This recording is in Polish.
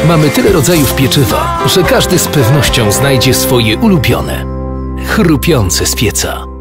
Mamy tyle rodzajów pieczywa, że każdy z pewnością znajdzie swoje ulubione. Chrupiące z pieca.